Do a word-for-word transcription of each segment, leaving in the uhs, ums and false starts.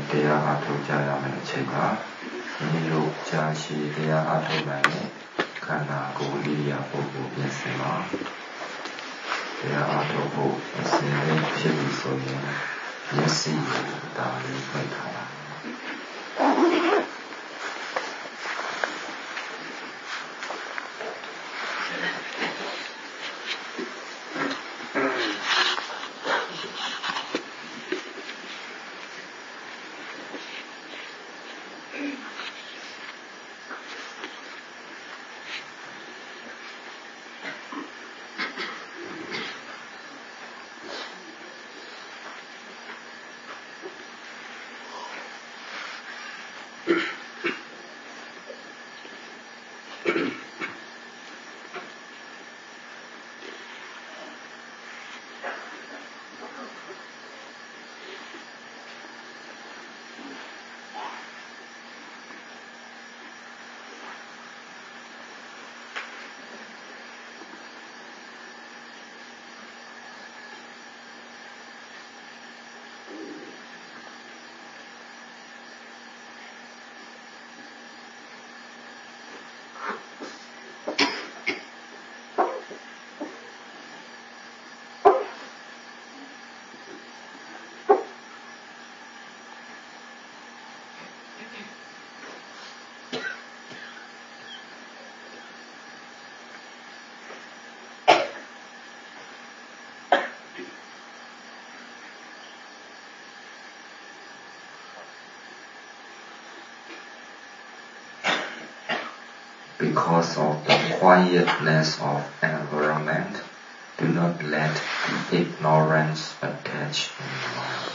တရားအားထုတ်ကြရမယ်အချိန်မှာမိမိတို့ကြာရှည်တရားအားထုတ်နိုင်တဲ့ခန္ဓာကိုယ်ဣရိယာပုဂ္ဂိုလ်ပြင်ဆင်မှာတရားအားထုတ်ဖို့အစဉ်လေးဖြစ်ပြီးဆိုရင်မျက်စိကိုဒါလေးပိတ်ထားတာBecause of the quietness of environment, do not let the ignorance attach in mind.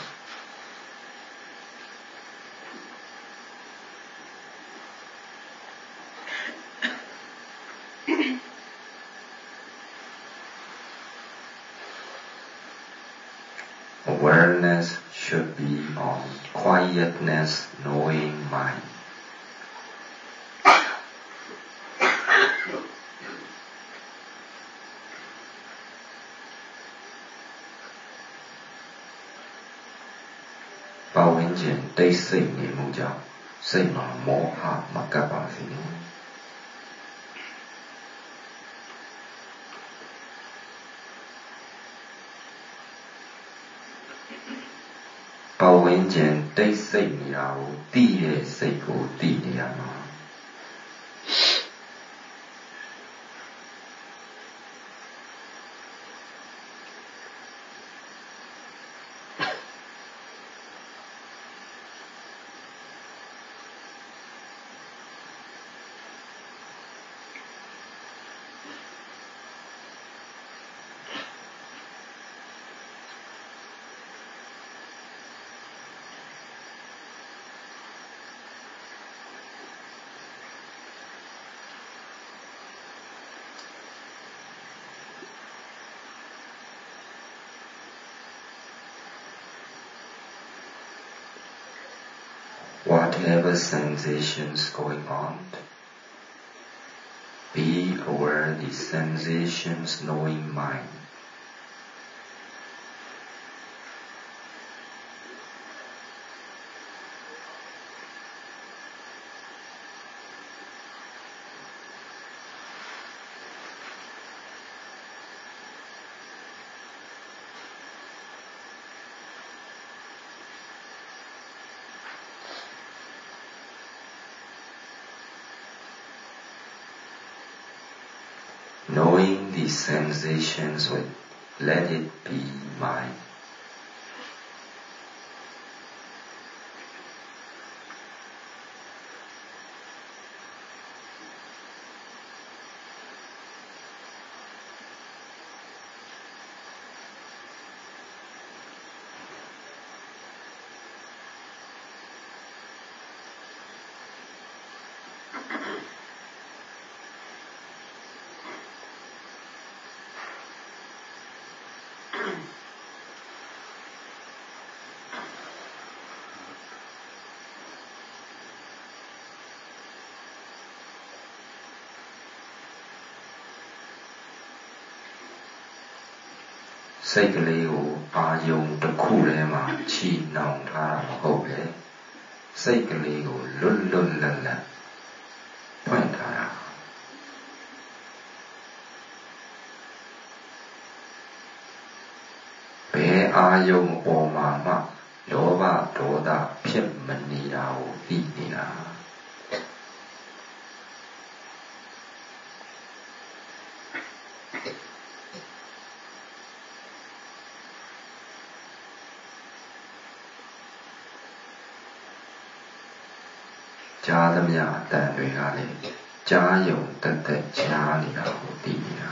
Awareness should be on quietness, knowing mind. Bao Vinh Triển Tây Sinh Niệm Mông Giáo Sinh mà mổ hạ mà các bạn phải nói Bao Vinh Triển Tây Sinh Giáo Tì Lệ Sinh Cổ Tì Lệ Mà Whatever sensations going on, be aware the sensations knowing mind. Knowing the sensations with, let it be mine. Sight ကလေးကိုအာယုံတစ်ခုထဲမှာချီနှောင်ထားတာမဟုတ်လေစိတ်ကလေးကိုလွတ်လွတ်လပ်လပ်ဖွင့်ထားတာဘယ်အာယုံပေါ်မှာမှလောဘဒေါသဖြစ်မနေတာကိုသိနေတာကြားသမျှအတန်တွေကလည်းကြားယုံတက်တက်ကြားနေတာကိုသိနေတာ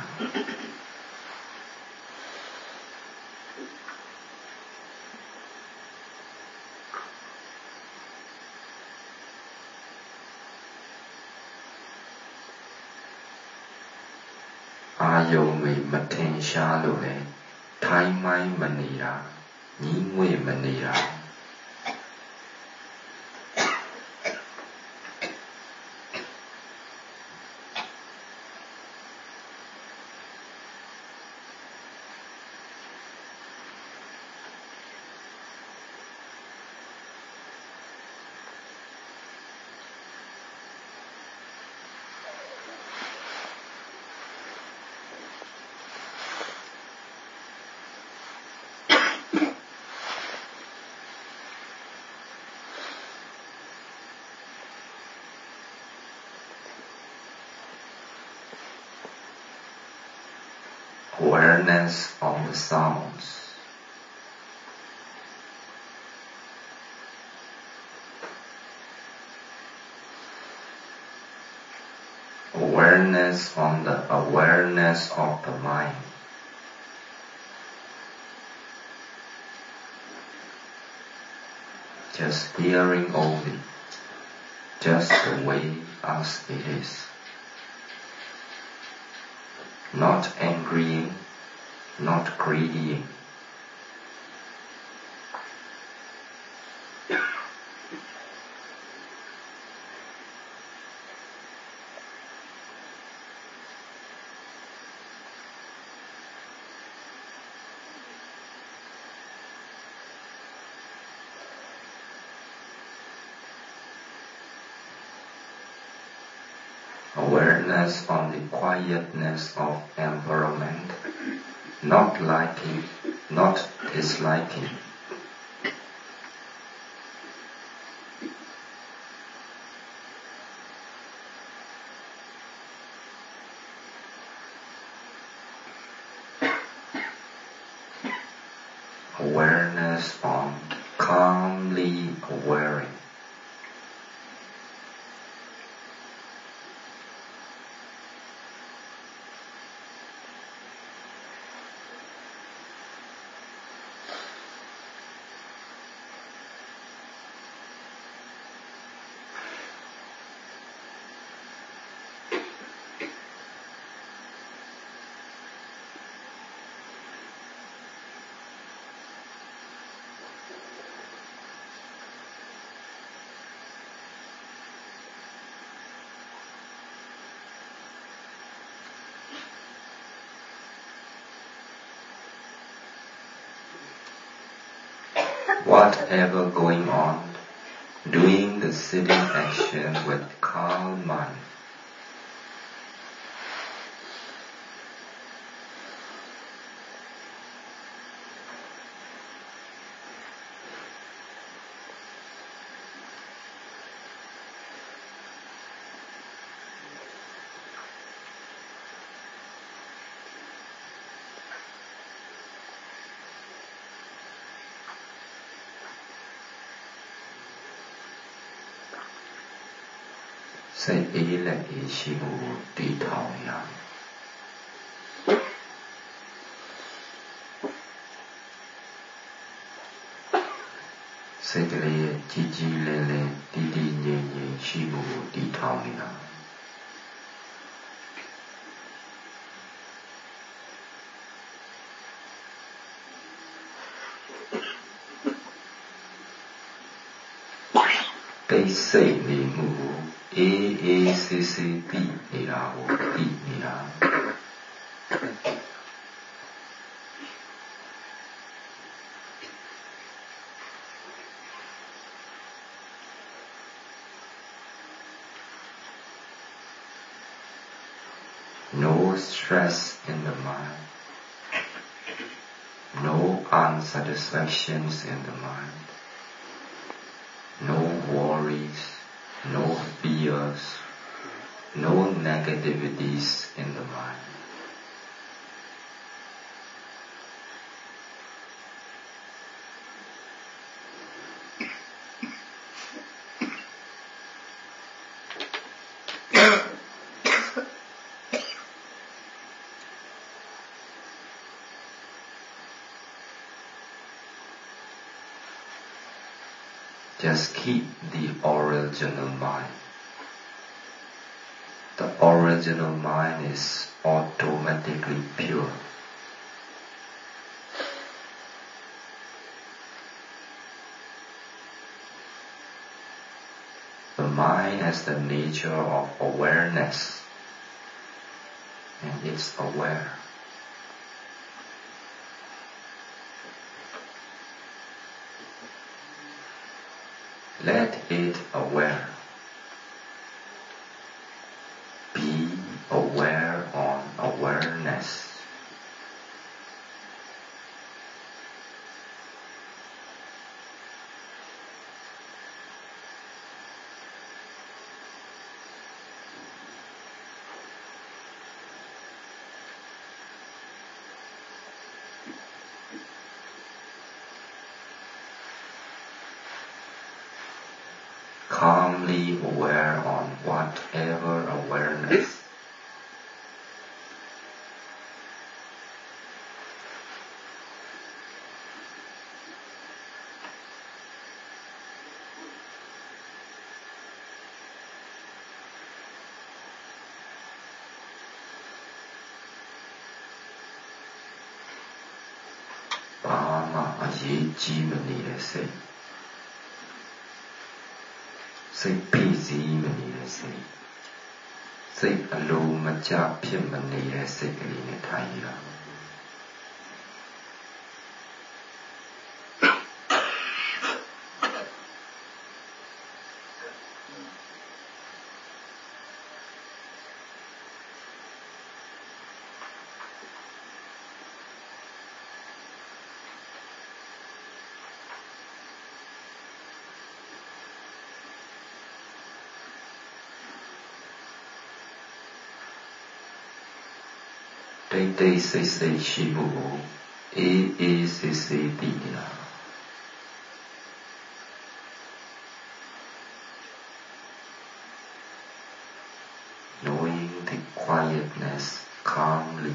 အာယုံတွေမထင်ရှားလို့လေထိုင်းမိုင်းမနေတာညီးငွေ့မနေတာ Awareness of the sounds. Awareness on the awareness of the mind. Just hearing only, just the way as it is. Not angrying, not greedying. Awareness on the quietness of environment, not liking, not disliking. Awareness on calmly awareing. Whatever going on, doing the sitting action with calm mind. Say ile ishimu di taoya. Say kile jiji lele di di nye nye shimu di taoya. They say ni mu. A A C C Bနေတာကိုသိနေတာ no stress in the mind, no unsatisfactions in the mind, no worries, no fears, no negativities in the mind. Just keep the original mind. The original mind is automatically pure. The mind has the nature of awareness, and it's aware. Let it aware. Be aware on awareness. Calmly aware on whatever awareness. Bama aye ji ma nede siat. စိတ်ဖိစီးမနေတဲ့စိတ်စိတ်အလိုမကျဖြစ်မနေတဲ့စိတ်ကလေးနဲ့ထိုင်ရတာတိတ်တိတ်ဆိတ်ဆိတ်ရှိမှုကိုအေးအေးဆေးဆေးသိနေတာ Knowing the quietness calmly.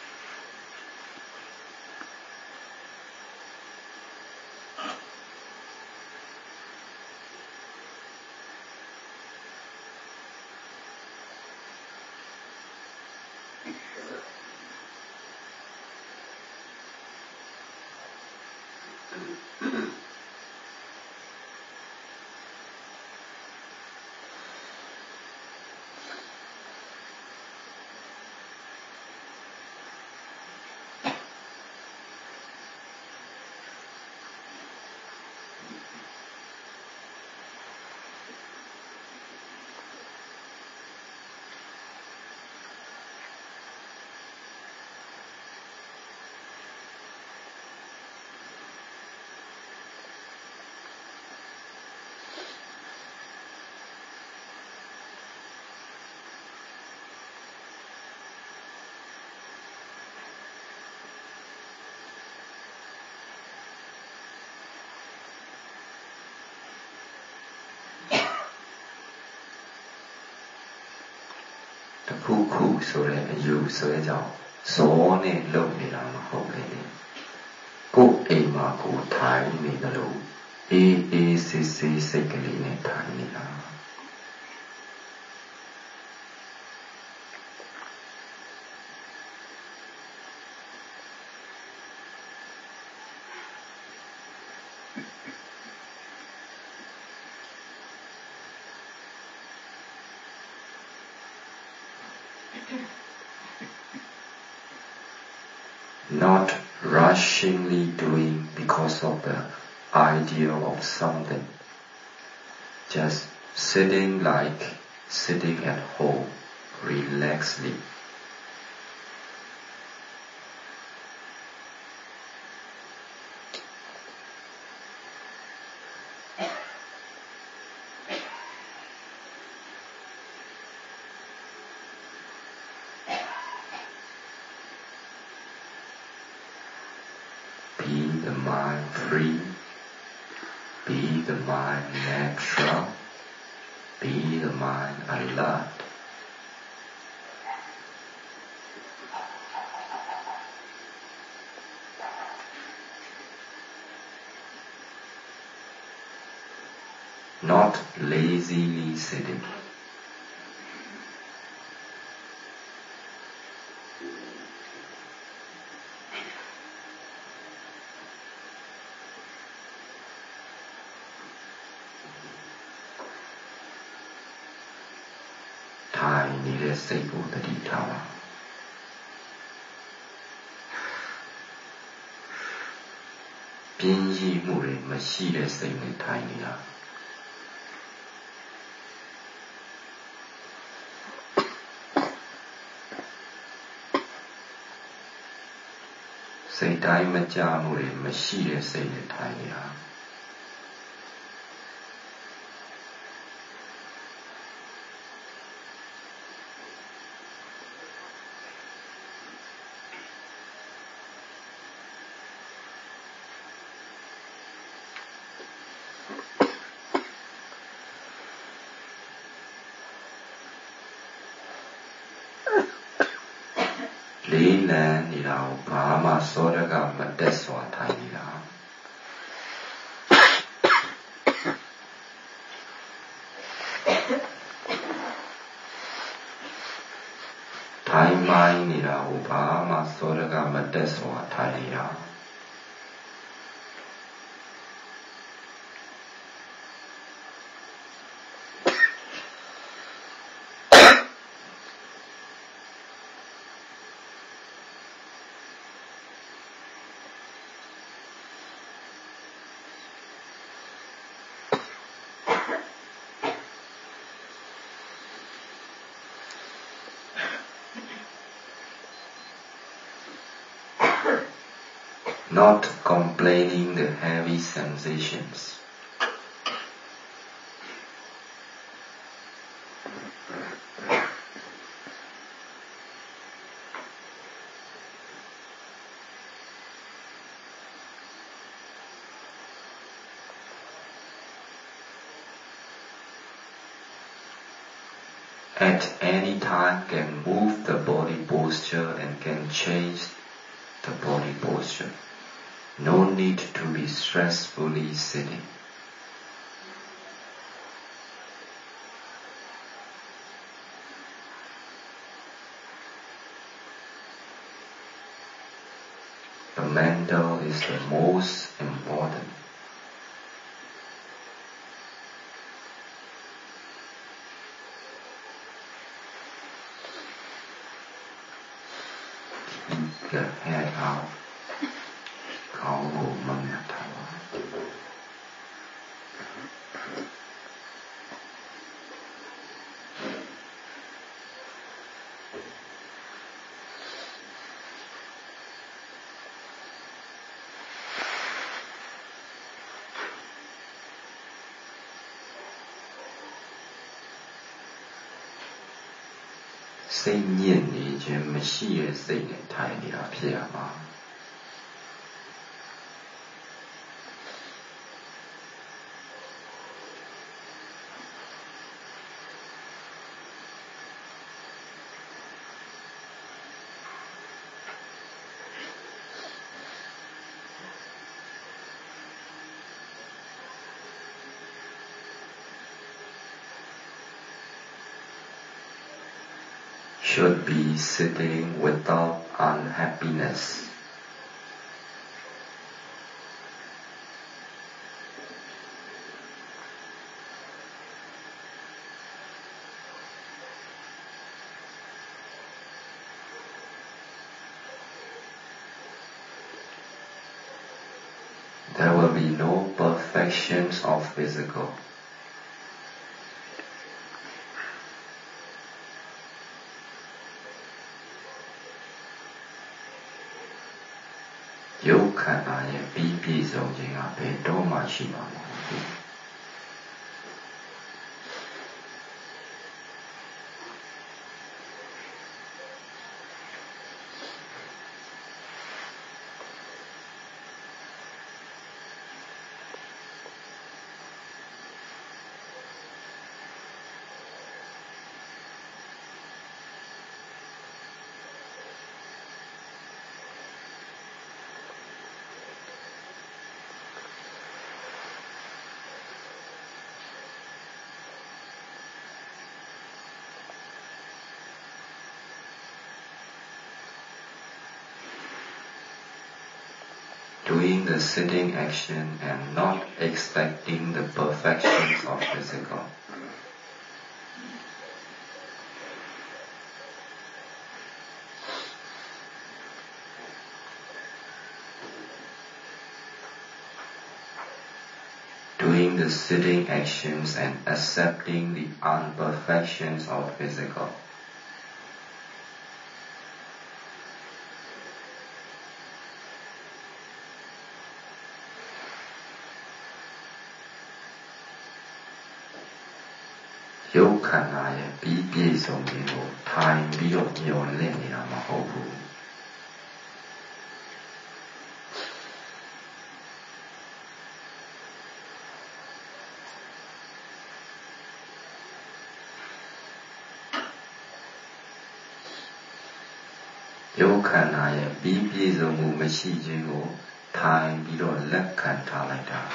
The ခုခုဆိုတဲ့အယူဆွဲကြောင့်ဇောနဲ့လုံနေတာမဟုတ်လေကိုယ်အိမ်မှာကိုထိုင်နေတယ်လို့အေးအေးဆေးဆေးစိတ်ကလေးနဲ့ထိုင်နေတာ Not rushingly doing because of the idea of something, just sitting like sitting at home, relaxedly, the mind free, be the mind natural, be the mind alert. Not lazily sitting. Thai နေတဲ့စိတ်ကိုတတိထားပါပြင်းရည်မှုတွေမရှိတဲ့စိတ်နဲ့ထိုင်နေတာစိတ်တိုင်းမကြမှုတွေမရှိတဲ့စိတ်နဲ့ထိုင်နေတာ လေးလံနေတာကိုဘာမှစောတကမတက်စွာထိုင်နေတာထိုင်မိုင်းနေတာကိုဘာမှစောတကမတက်စွာထိုင်နေတာ Not complaining the heavy sensations. At any time can move the body posture and can change the body posture. No need to be stressfully sitting. The mental is the most important. Keep the head out. ခေါင်းကိုမမြတ်ထားပါစိတ်ညစ်နေခြင်းမရှိတဲ့စိတ်နဲ့ထိုင်နေတာဖြစ်ရမှာ Should be sitting without unhappiness. There will be no perfections of physical. Yoke ခန္ဓာရဲ့ပြီးပြည့်စုံခြင်းကဘယ်တော့မှရှိမှာမဟုတ်ဘူး ။ doing the sitting action and not expecting the perfections of physical. Doing the sitting actions and accepting the imperfections of physical. Yog khana ye pi pi song yin ko thai pi lo nyon len nida ma hout bu. Yog khana ye pi pi song mu mashi chin ko thai pi lo let khan tha lai ta.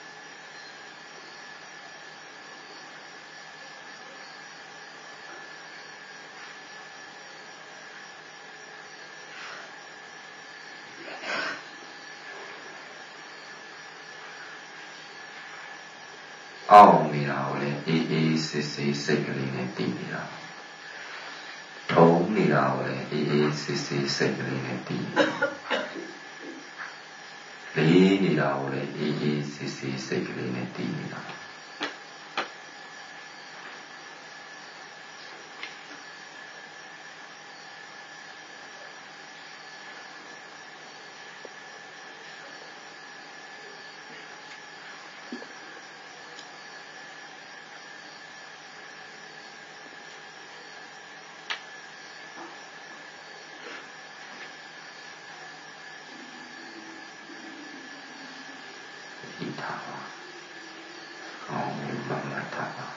Aung nida ko le ee ee sit sit siat kali ne ti nida. Thong nida ko le ee ee sit sit siat kali ne ti nida. Le nida ko le ee ee sit sit siat kali ne ti nida. Itawa, Aung Mama Tawa.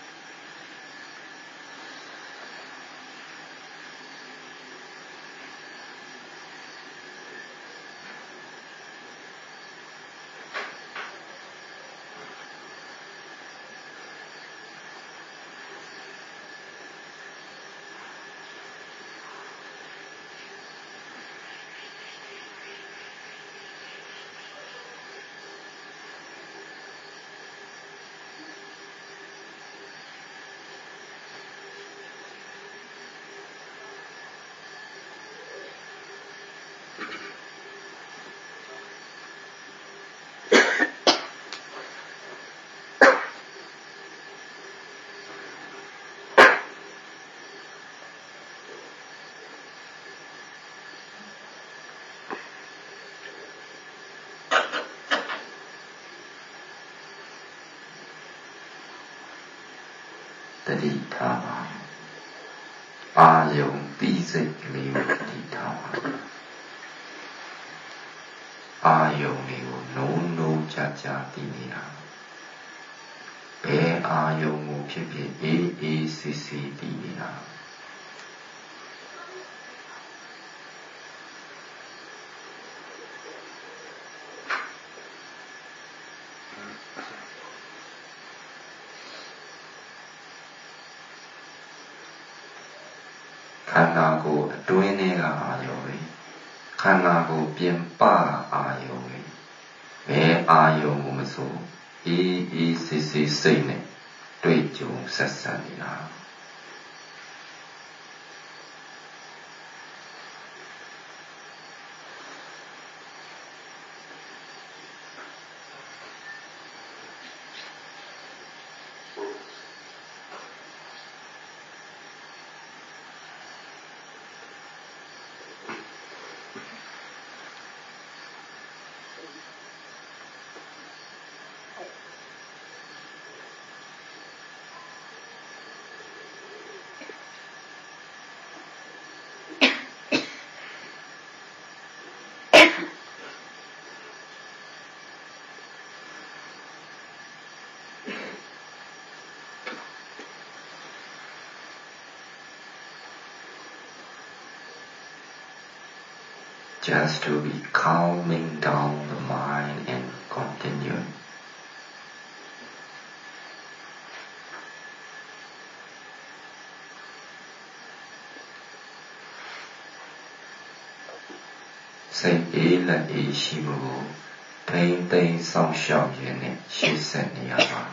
Tadi Tawa. Ayong ti siat kali ko tadi Tawa. Ayong ni ko no no cha cha ti nida. Be ayong mo phit phit ee ee sit sit ti nida. Khana ko atwin ne ka ayong we. Khana ko pien pa ka ayong we. Be ayong ko ma so ee ee sit sit siat ne twai jong sat sat nida. Just to be calming down the mind and continue. စိတ်အေးလက်အေးရှိမှုကိုထိန်းသိမ်းဆောင်ရှောက်ရင်းနဲ့ရှေ့ဆက်နေရပါ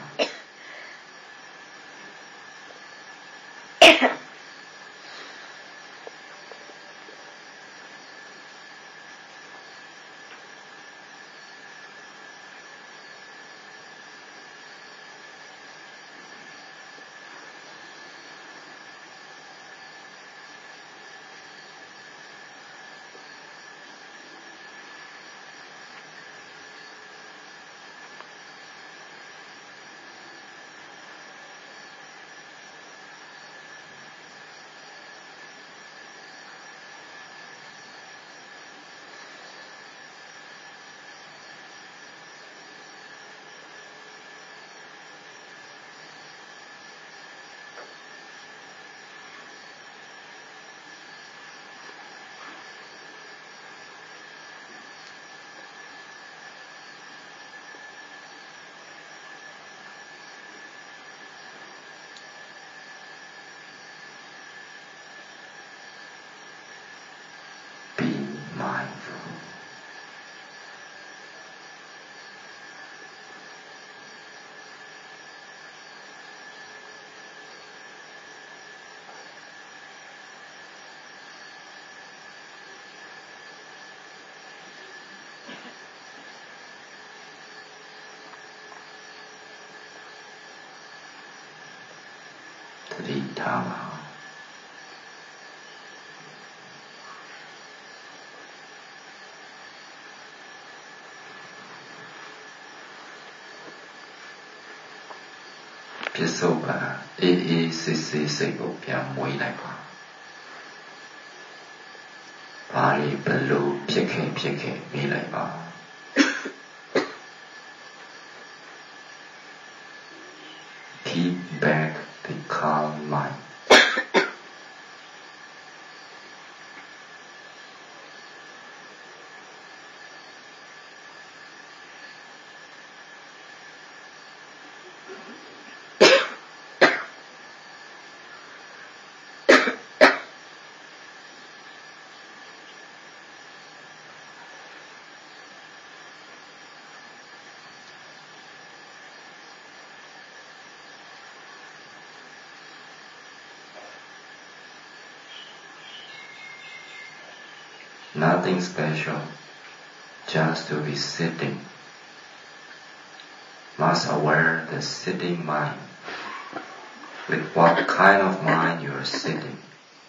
သတိထားပါပြစ္ဆုတ်ပါအေးအေးဆေးဆေးစိတ်ကိုပြန်မွေးလိုက်ပါဘာတွေဘယ်လိုဖြစ်ခဲ့ဖြစ်ခဲ့မေးလိုက်ပါKeep back the calm mind. Nothing special, just to be sitting. Must aware the sitting mind. With what kind of mind you are sitting.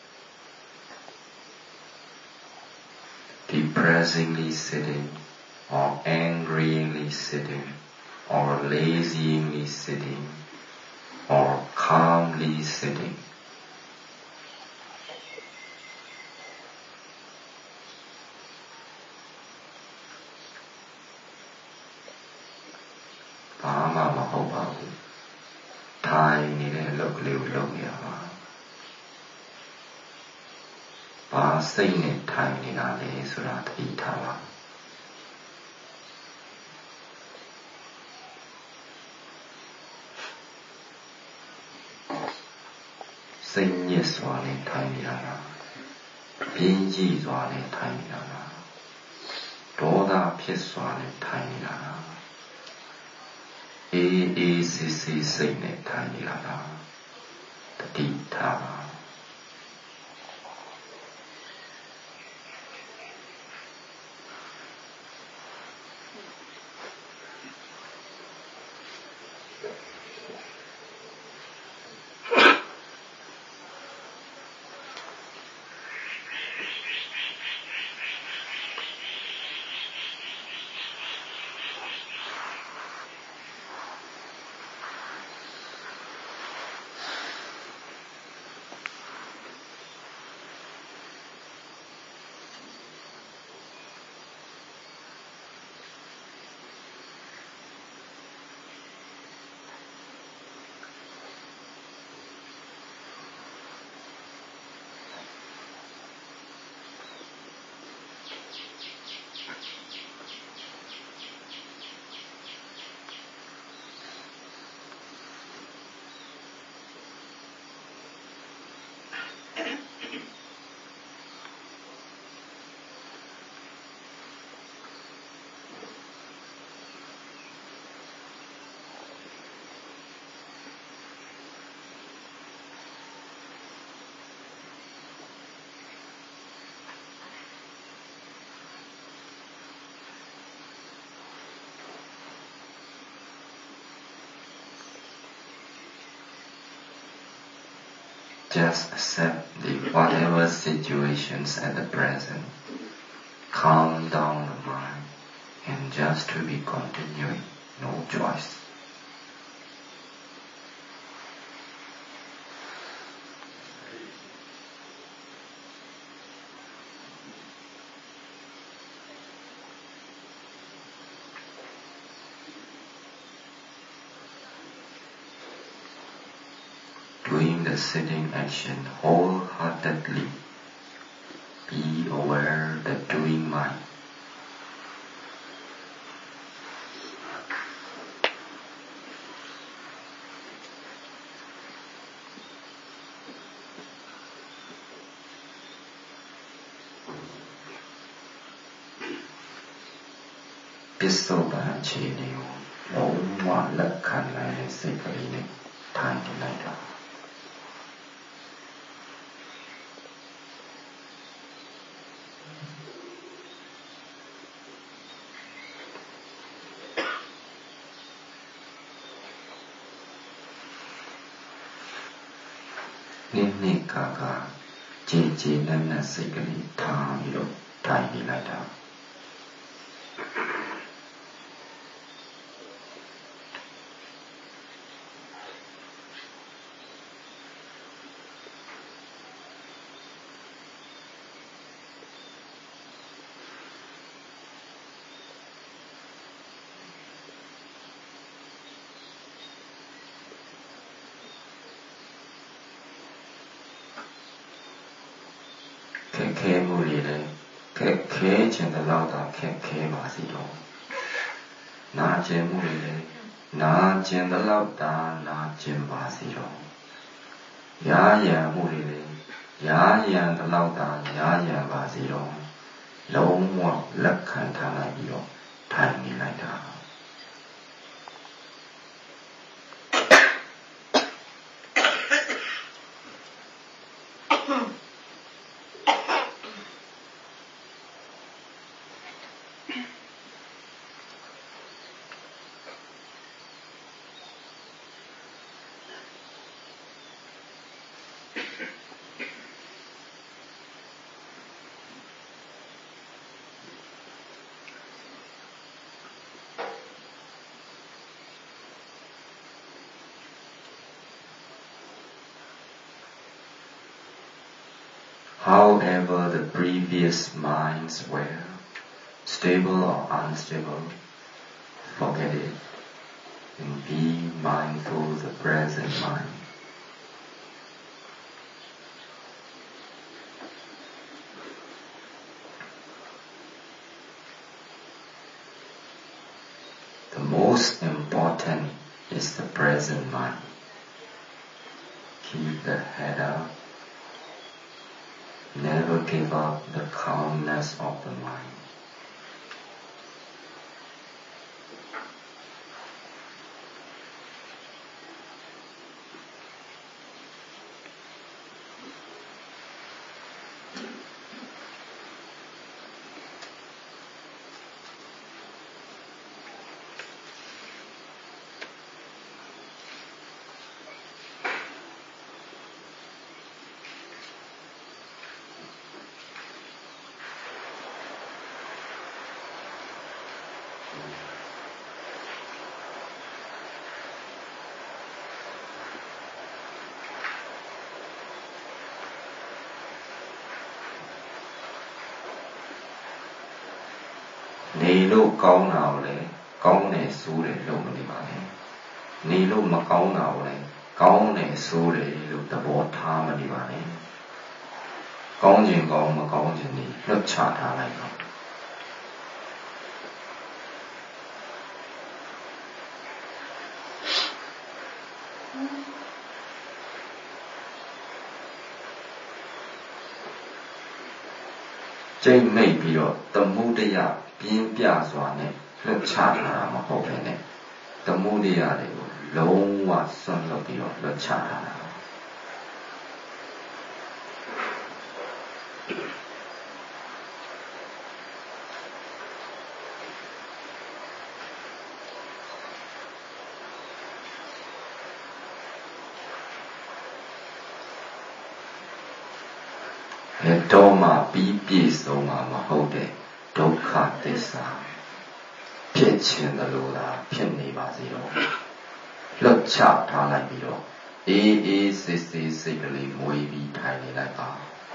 Depressingly sitting, or angrily sitting, or lazily sitting, or calmly sitting. Bama mahoba Thai nile lok liu lok ya ba Ba siat ne thai nina le soda thati tha ba Siat nyit swa ne thai nina la Pian ji swa ne thai nina la Doda phit swa ne thai nina laအေးအေးဆေးဆေးစိတ်နဲ့ထိုင်နေတာလားတတိထားပါ just accept the whatever situations at the present, calm down the mind, and just to be continuing, no choice. Doing the sitting action wholeheartedly, be aware that doing mind. Pisoba Chinio, no one that can manage safely, time later. Nini Kaka, Gigi Nana Sigli, time, time later. Khe mu li le, khe khe chen de lao da khe khe ba si lo. Na chen mu li le, na chen de lao da na chen ba si lo. Ya yan mu li le, ya yan de lao da ya yan ba si lo. Long wa lak khan tha lai bi lo, thai ni lai da. However the previous minds were, stable or unstable, forget it and be mindful of the present mind. The most important is the present mind. Keep the head up. Never give up the calmness of the mind. Ni lúc câu nào để câu này su để lúc mà đi mà này. Ni lúc mà câu nào để câu này su để lúc ta bỏ tha mà đi mà này. Câu gì câu mà câu gì ni lúc trả thà lại không. Trên mấy bị rồi tâm mưu đây à biến bia xóa này lúc trả thà mà không phải này. Tâm mưu đây à để lâu quá xuân lâu bị rồi lúc trả thà. ဘယ်တော့မှပြီးပြည့်စုံမှာမဟုတ်တဲ့ဒုက္ခသစ္စာဖြစ်ခြင်းတလို့သာဖြစ်နေပါစေတော့လွတ်ချထားလိုက်ပြီးတော့အေးအေးစစ်စစ်စိတ်ကလေးမွေးပြီးထိုင်နေလိုက်ပါ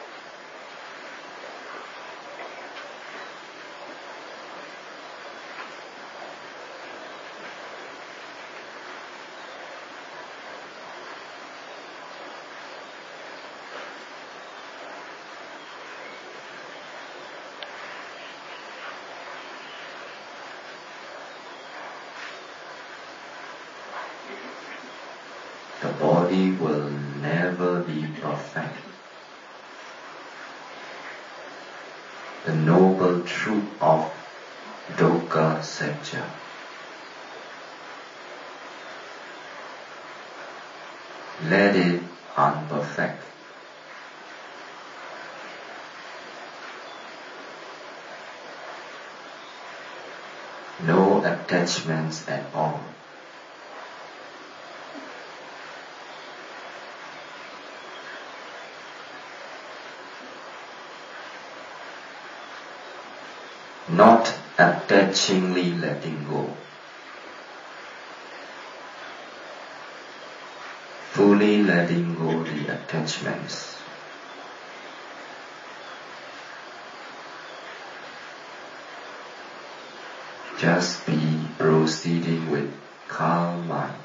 The body will never be perfect. The noble truth of Dukkha Satya. Let it unperfect. No attachments at all. Not attachingly letting go. Fully letting go the attachments. Just be proceeding with calm mind.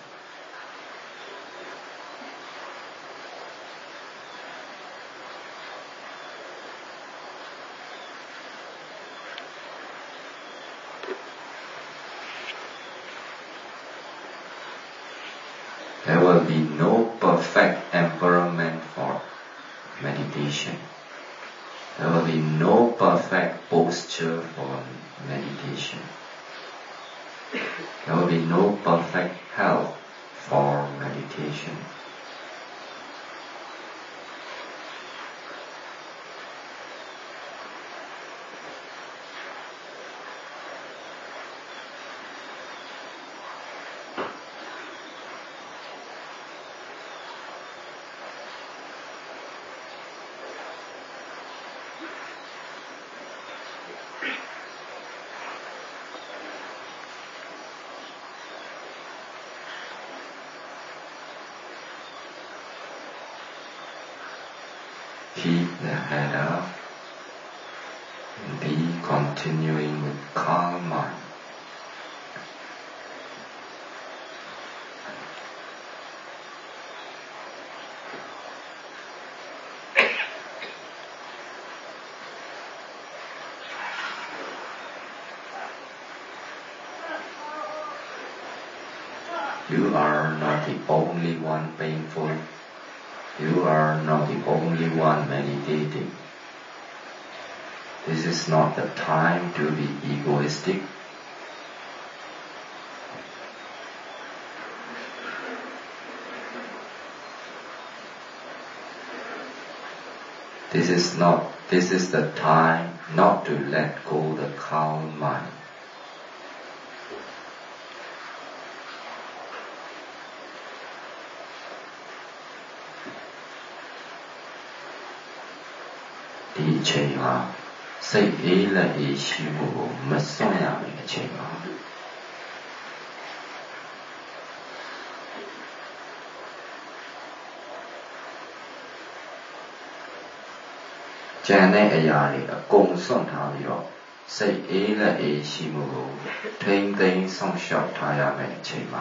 There will be no perfect environment for meditation. There will be no perfect posture for meditation. There will be no perfect health for meditation. Keep the head up and be continuing with calm mind. You are not the only one painful. You are not the only one meditating. This is not the time to be egoistic. This is not, this is the time not to let go the calm mind. Di အချိန်မှာစိတ်အေးလက်အေးရှိမှုကိုမစွန့်ရမယ့်အချိန်ပါကျန်တဲ့အရာတွေအကုန်စွန့်ထားပြီးတော့စိတ်အေးလက်အေးရှိမှုကိုထိမ့်သိမ်းဆောင်ရှောက်ထားရမယ့်အချိန်ပါ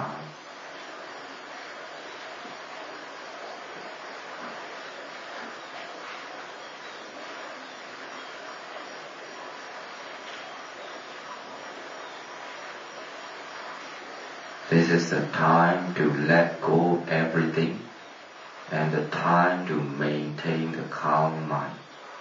This is the time to let go everything and the time to maintain the calm mind.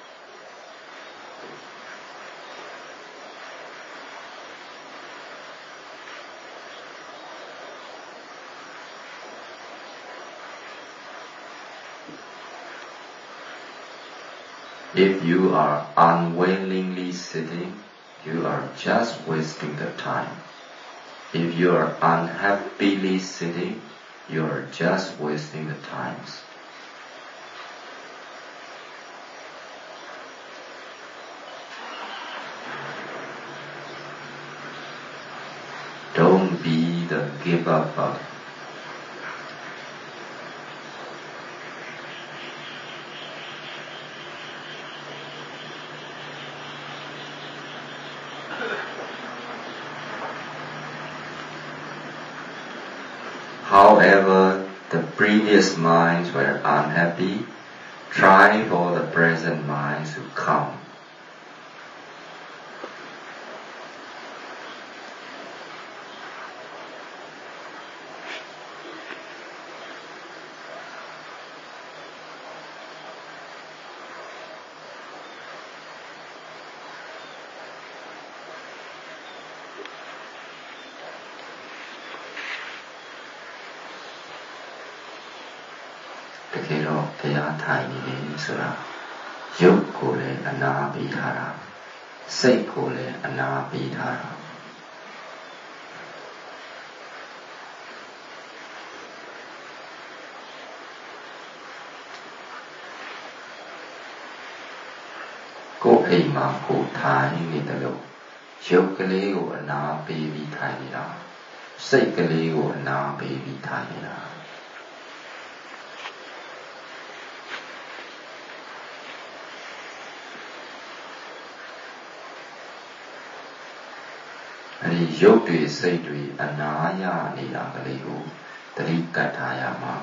If you are unwillingly sitting, you are just wasting the time. If you are unhappily sitting, you are just wasting the times. the giver of. However, the previous minds were unhappy, try for the present minds to come. Kero Taya Taini Sura Yuk Kole Anabhidhara Say Kole Anabhidhara. Ko Aima Ko Thai Nidalo Yuk Kaleo Anabhidhara Say Kaleo Anabhidhara. Ani yuk tui say tui anaya nila kaligo tari katayama.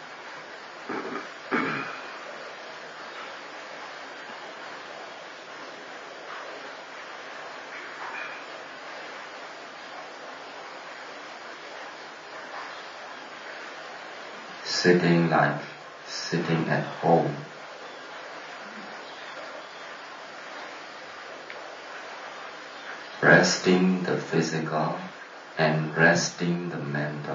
Sitting like sitting at home. Resting the physical and resting the mental.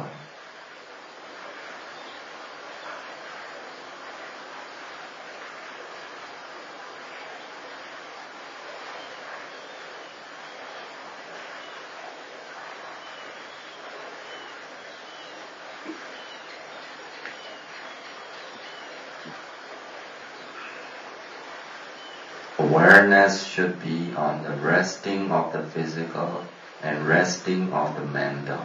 Awareness should be on the resting of the physical and resting of the mental.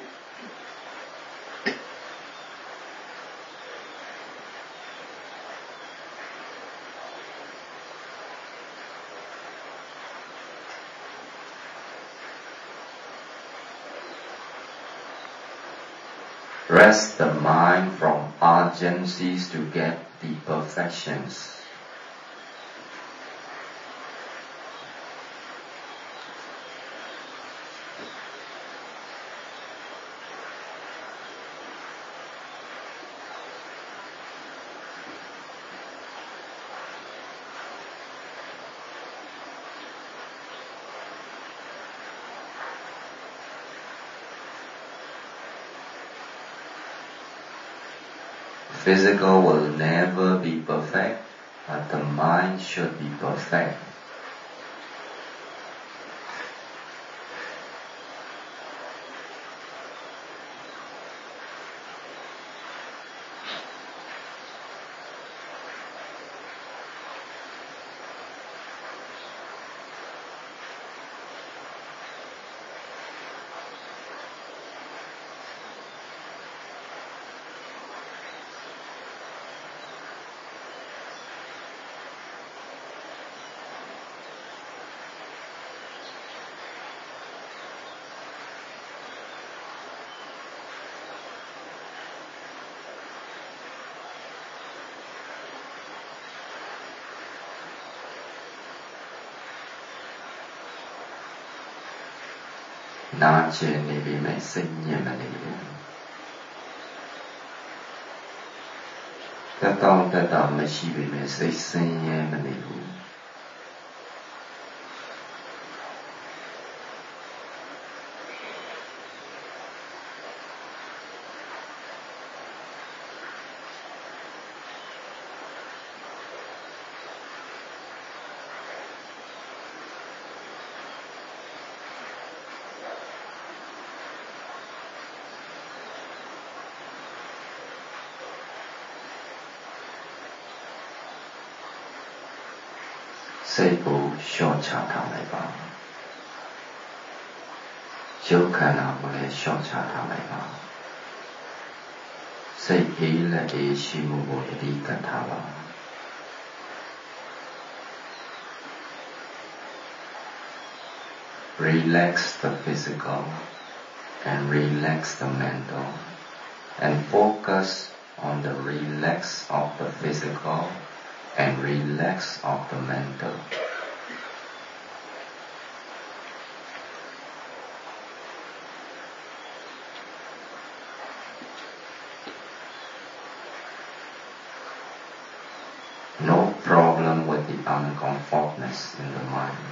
Rest the mind from urgencies to get the perfections. Physical will never be perfect, but the mind should be perfect. Na che ne bi mai sai nyam ma ne bu. Ta taung ta ta ma shi bi mai sai san ye ma ne bu. Say ကို short ချထားလိုက်ပါရုပ်ခန္ဓာကိုလည်းရှော့ချထားလိုက်ပါစိတ်အေးလက်အေးရှိမှုကိုတတိကတ်ထားပါ Relax the physical and relax the mental and focus on the relax of the physical and relax of the mental. No problem with the uncomfortness in the mind.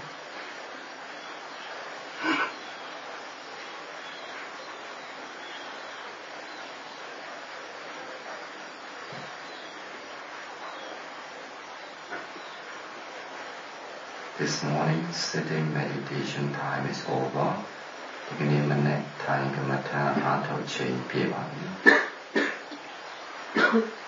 This morning sitting meditation time is over. ဒီကနေ့မနေ့ထိုင်ကမ္မထာအားထုတ်ချိန်ပြည့်ပါပြီ